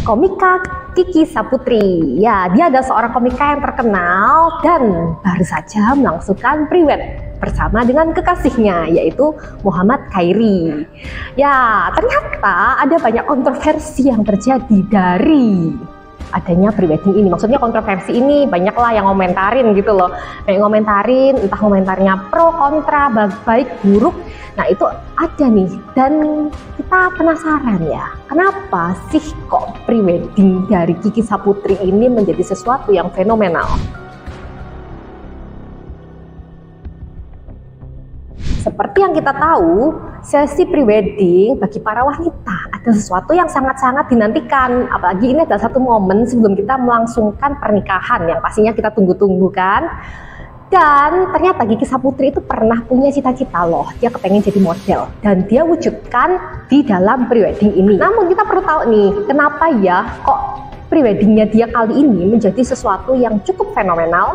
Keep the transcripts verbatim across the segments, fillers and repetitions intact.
komika Kiki Saputri. Ya, dia adalah seorang komika yang terkenal dan baru saja melangsungkan priwed bersama dengan kekasihnya, yaitu Muhammad Khairi. Ya, ternyata ada banyak kontroversi yang terjadi dari adanya prewedding ini. Maksudnya kontroversi ini banyaklah yang ngomentarin gitu loh. Kayak ngomentarin, entah komentarnya pro, kontra, baik, buruk. Nah itu ada nih, dan kita penasaran ya, kenapa sih kok prewedding dari Kiki Saputri ini menjadi sesuatu yang fenomenal? Seperti yang kita tahu, sesi prewedding bagi para wanita adalah sesuatu yang sangat-sangat dinantikan. Apalagi ini adalah satu momen sebelum kita melangsungkan pernikahan yang pastinya kita tunggu-tunggu kan. Dan ternyata Kiki Saputri itu pernah punya cita-cita loh, dia kepengen jadi model dan dia wujudkan di dalam prewedding ini. Namun kita perlu tahu nih, kenapa ya kok preweddingnya dia kali ini menjadi sesuatu yang cukup fenomenal.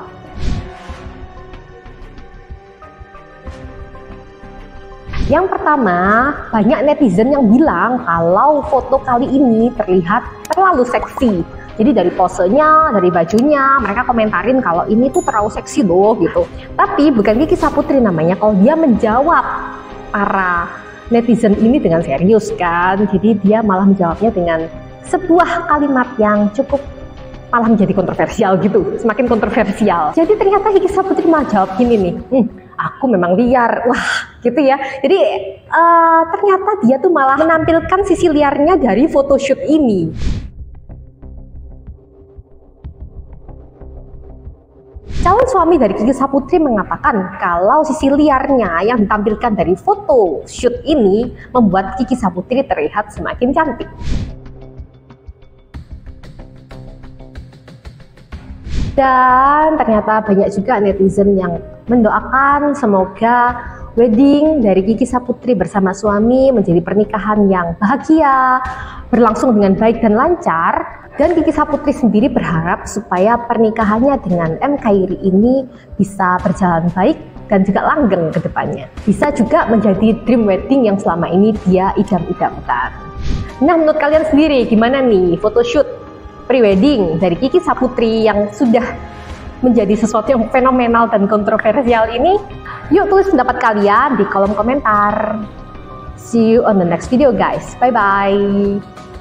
Yang pertama, banyak netizen yang bilang kalau foto kali ini terlihat terlalu seksi. Jadi dari posenya, dari bajunya, mereka komentarin kalau ini tuh terlalu seksi loh gitu. Tapi bukan Kiki Saputri namanya kalau dia menjawab para netizen ini dengan serius kan. Jadi dia malah menjawabnya dengan sebuah kalimat yang cukup malah menjadi kontroversial gitu, semakin kontroversial. Jadi ternyata Kiki Saputri malah jawab gini nih, hm, aku memang liar, wah gitu ya. Jadi uh, ternyata dia tuh malah menampilkan sisi liarnya dari photoshoot ini. Calon suami dari Kiki Saputri mengatakan kalau sisi liarnya yang ditampilkan dari foto shoot ini membuat Kiki Saputri terlihat semakin cantik. Dan ternyata banyak juga netizen yang mendoakan semoga wedding dari Kiki Saputri bersama suami menjadi pernikahan yang bahagia, berlangsung dengan baik dan lancar. Dan Kiki Saputri sendiri berharap supaya pernikahannya dengan M. Khairi ini bisa berjalan baik dan juga langgeng ke depannya. Bisa juga menjadi dream wedding yang selama ini dia idam-idamkan. Nah, menurut kalian sendiri gimana nih photoshoot prewedding dari Kiki Saputri yang sudah menjadi sesuatu yang fenomenal dan kontroversial ini? Yuk tulis pendapat kalian di kolom komentar. See you on the next video guys. Bye-bye.